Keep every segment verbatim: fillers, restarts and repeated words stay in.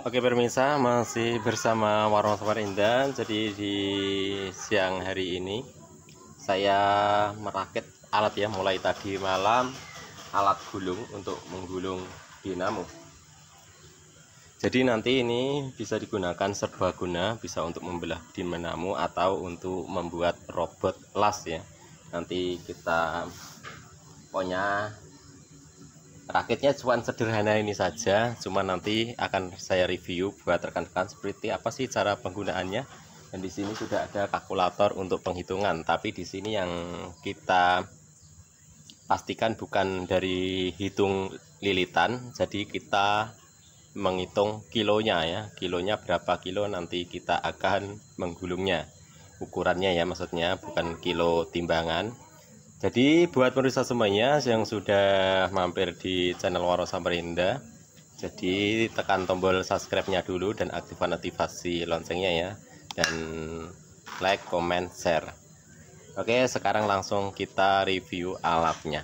Oke pemirsa, masih bersama Warung Samarinda. Jadi di siang hari ini saya merakit alat ya, mulai tadi malam alat gulung untuk menggulung dinamo. Jadi nanti ini bisa digunakan serbaguna, bisa untuk membelah dinamo atau untuk membuat robot las ya. Nanti kita pokoknya rakitnya cuma sederhana ini saja, cuma nanti akan saya review buat rekan-rekan seperti apa sih cara penggunaannya. Dan di sini sudah ada kalkulator untuk penghitungan, tapi di sini yang kita pastikan bukan dari hitung lilitan, jadi kita menghitung kilonya ya, kilonya berapa kilo nanti kita akan menggulungnya, ukurannya ya maksudnya, bukan kilo timbangan. Jadi buat pemirsa semuanya yang sudah mampir di channel Warung Samarinda, jadi tekan tombol subscribe-nya dulu dan aktifkan notifikasi loncengnya ya, dan like, comment, share. Oke, sekarang langsung kita review alatnya.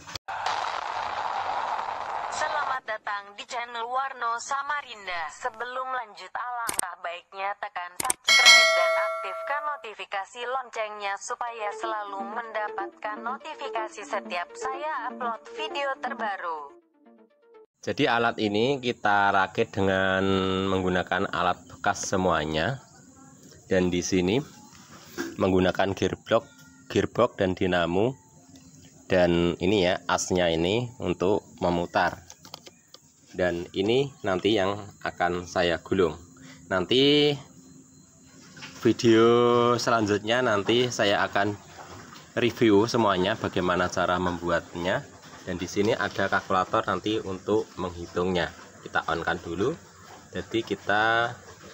Selamat datang di channel Warung Samarinda. Sebelum lanjut, alangkah baiknya tekan subscribe dan aktifkan notifikasi loncengnya supaya selalu mendapatkan notifikasi setiap saya upload video terbaru. Jadi alat ini kita rakit dengan menggunakan alat bekas semuanya, dan di sini menggunakan gearbox, gearbox dan dinamo, dan ini ya asnya ini untuk memutar. Dan ini nanti yang akan saya gulung. Nanti video selanjutnya nanti saya akan review semuanya bagaimana cara membuatnya. Dan di sini ada kalkulator nanti untuk menghitungnya. Kita on kan dulu. Jadi kita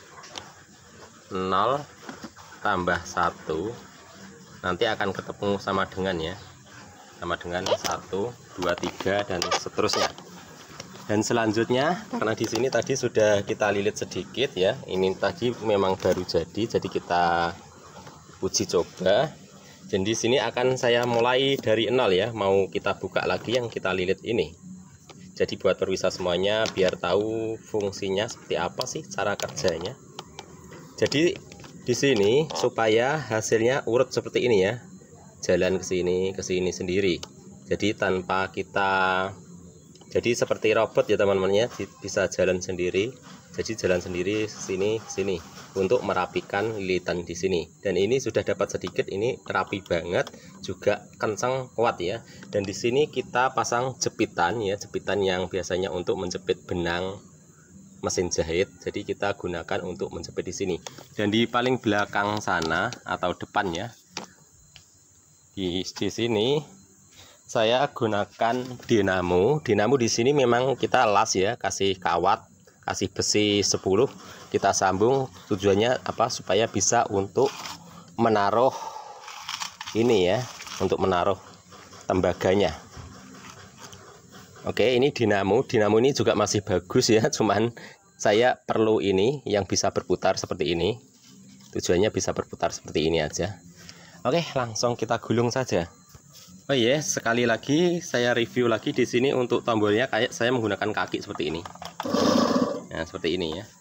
nol tambah satu nanti akan ketemu sama dengan ya. Sama dengan satu, dua, tiga dan seterusnya. Dan selanjutnya karena di sini tadi sudah kita lilit sedikit ya, ini tadi memang baru jadi, jadi kita uji coba. Dan di sini akan saya mulai dari nol ya, mau kita buka lagi yang kita lilit ini. Jadi buat pemirsa semuanya biar tahu fungsinya seperti apa sih cara kerjanya. Jadi di sini supaya hasilnya urut seperti ini ya, jalan ke sini ke sini sendiri. Jadi tanpa kita Jadi seperti robot ya teman-teman ya, bisa jalan sendiri. Jadi jalan sendiri sini sini untuk merapikan lilitan di sini. Dan ini sudah dapat sedikit, ini rapi banget, juga kencang kuat ya. Dan di sini kita pasang jepitan ya, jepitan yang biasanya untuk menjepit benang mesin jahit. Jadi kita gunakan untuk menjepit di sini. Dan di paling belakang sana atau depan ya, di di sini saya gunakan dinamo. Dinamo di sini memang kita las ya, kasih kawat, kasih besi sepuluh, kita sambung. Tujuannya apa? Supaya bisa untuk menaruh ini ya, untuk menaruh tembaganya. Oke, ini dinamo. Dinamo ini juga masih bagus ya, cuman saya perlu ini yang bisa berputar seperti ini. Tujuannya bisa berputar seperti ini aja. Oke, langsung kita gulung saja. Oh iya, yes, sekali lagi saya review lagi di sini untuk tombolnya kayak saya menggunakan kaki seperti ini. Nah, seperti ini ya.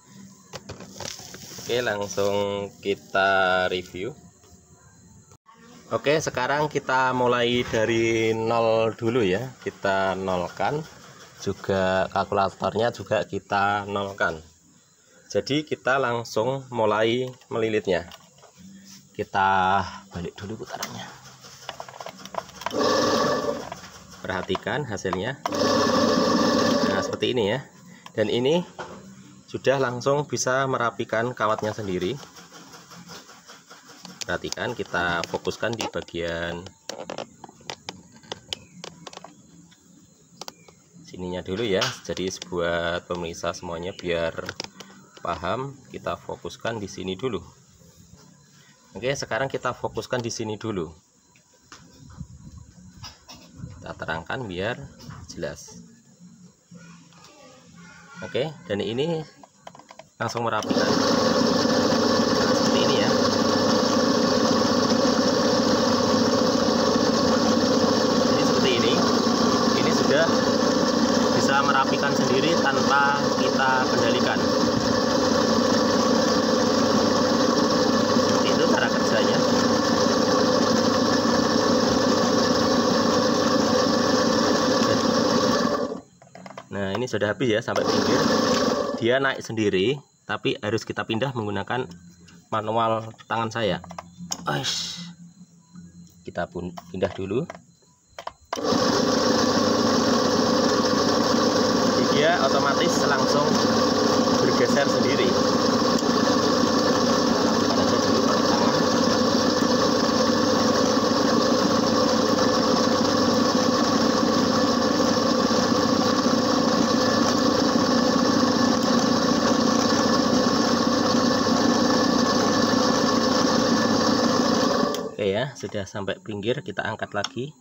Oke, langsung kita review. Oke, sekarang kita mulai dari nol dulu ya. Kita nolkan. Juga kalkulatornya juga kita nolkan. Jadi kita langsung mulai melilitnya. Kita balik dulu putarannya. Perhatikan hasilnya. Nah, seperti ini ya. Dan ini sudah langsung bisa merapikan kawatnya sendiri. Perhatikan, kita fokuskan di bagian sininya dulu ya. Jadi buat pemirsa semuanya biar paham, kita fokuskan di sini dulu. Oke, sekarang kita fokuskan di sini dulu. Kita terangkan biar jelas. Oke, dan ini langsung merapikan. Nah, seperti ini ya. Jadi seperti ini. Ini sudah bisa merapikan sendiri tanpa kita kendalikan. sudah habis ya sampai pinggir. Dia naik sendiri, tapi harus kita pindah menggunakan manual tangan saya. Aish. Kita pun pindah dulu. Jadi dia otomatis langsung bergeser sendiri. Oke ya, sudah sampai pinggir, kita angkat lagi.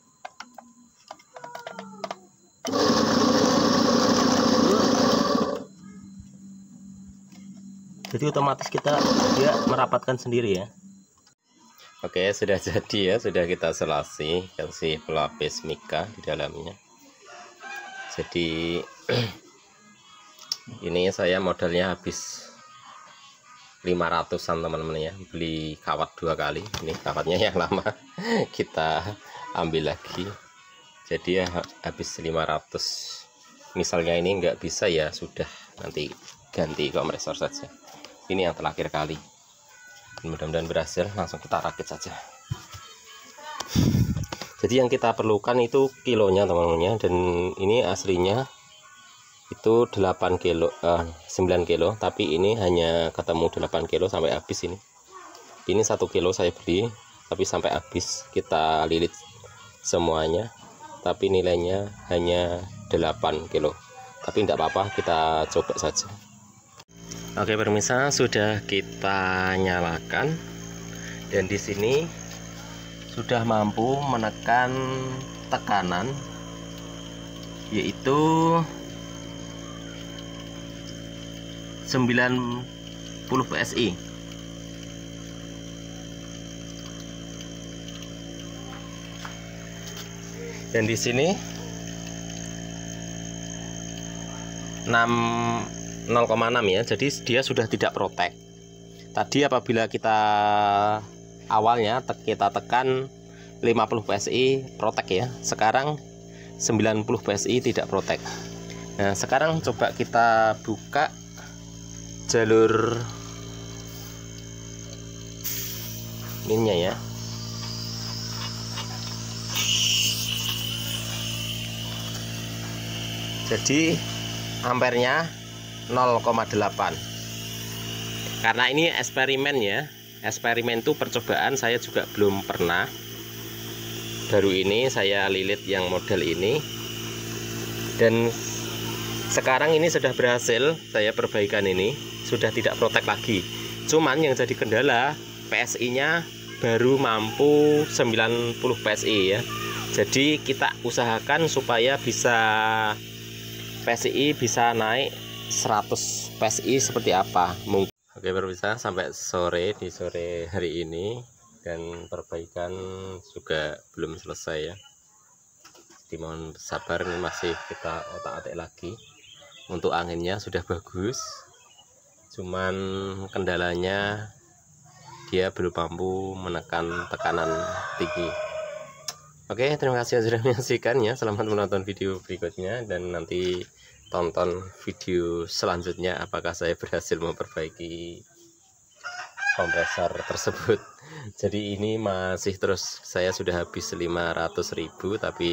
Jadi otomatis kita dia merapatkan sendiri ya. Oke, sudah jadi ya, sudah kita selasi, kasih pelapis mika di dalamnya. Jadi ini saya modalnya habis lima ratusan teman-teman ya, beli kawat dua kali. Ini kawatnya yang lama kita ambil lagi, jadi ya habis lima ratus. Misalnya ini nggak bisa ya sudah, nanti ganti kompresor saja. Ini yang terakhir kali, mudah-mudahan berhasil. Langsung kita rakit saja. Jadi yang kita perlukan itu kilonya teman-teman, dan ini aslinya itu delapan kilo, eh, sembilan kilo, tapi ini hanya ketemu delapan kilo sampai habis. Ini ini satu kilo saya beli, tapi sampai habis kita lilit semuanya, tapi nilainya hanya delapan kilo. Tapi tidak apa-apa, kita coba saja. Oke pemirsa, sudah kita nyalakan, dan di sini sudah mampu menekan tekanan, yaitu sembilan puluh P S I. Dan di sini nol koma enam ya. Jadi dia sudah tidak protek. Tadi apabila kita awalnya kita tekan lima puluh P S I protek ya. Sekarang sembilan puluh P S I tidak protek. Nah, sekarang coba kita buka jalur minnya ya. Jadi ampernya nol koma delapan. Karena ini eksperimen ya. Eksperimen itu percobaan, saya juga belum pernah. Baru ini saya lilit yang model ini. Dan sekarang ini sudah berhasil saya perbaikan, ini sudah tidak protek lagi. Cuman yang jadi kendala, P S I-nya baru mampu sembilan puluh P S I ya. Jadi kita usahakan supaya bisa P S I bisa naik seratus P S I seperti apa mungkin. Oke pemirsa, sampai sore di sore hari ini, dan perbaikan juga belum selesai ya. Dimohon sabar, ini masih kita otak-atik lagi. Untuk anginnya sudah bagus, cuman kendalanya dia belum mampu menekan tekanan tinggi. Oke, terima kasih sudah menyaksikan ya. Selamat menonton video berikutnya, dan nanti tonton video selanjutnya apakah saya berhasil memperbaiki kompresor tersebut. Jadi ini masih terus, saya sudah habis lima ratus ribu tapi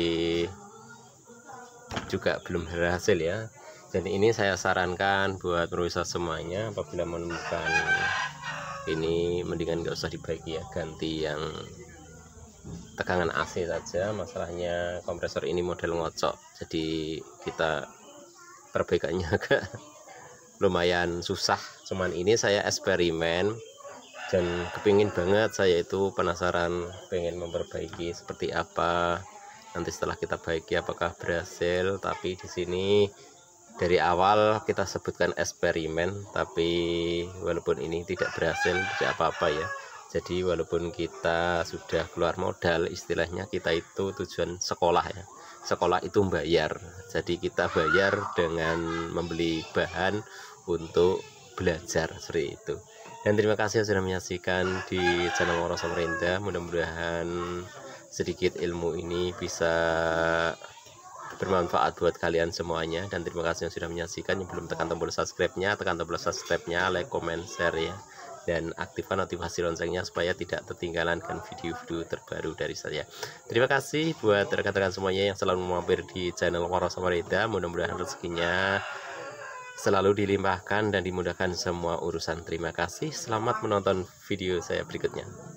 juga belum berhasil ya. Dan ini saya sarankan buat pemirsa semuanya, apabila menemukan ini mendingan nggak usah dibaiki ya, ganti yang tegangan A C saja. Masalahnya kompresor ini model ngocok, jadi kita perbaikannya agak lumayan susah. Cuman ini saya eksperimen dan kepingin banget, saya itu penasaran pengen memperbaiki seperti apa. Nanti setelah kita baiki apakah berhasil. Tapi di sini dari awal kita sebutkan eksperimen, tapi walaupun ini tidak berhasil tidak apa-apa ya. Jadi walaupun kita sudah keluar modal, istilahnya kita itu tujuan sekolah ya. Sekolah itu bayar, jadi kita bayar dengan membeli bahan untuk belajar seperti itu. Dan terima kasih sudah menyaksikan di channel Warno Samarinda. Mudah-mudahan sedikit ilmu ini bisa bermanfaat buat kalian semuanya. Dan terima kasih yang sudah menyaksikan. Yang belum tekan tombol subscribe-nya, tekan tombol subscribe-nya, like, comment, share ya, dan aktifkan notifikasi loncengnya supaya tidak ketinggalan kan video-video terbaru dari saya. Terima kasih buat rekan-rekan semuanya yang selalu mampir di channel Warno Samarinda. Mudah-mudahan rezekinya selalu dilimpahkan dan dimudahkan semua urusan. Terima kasih, selamat menonton video saya berikutnya.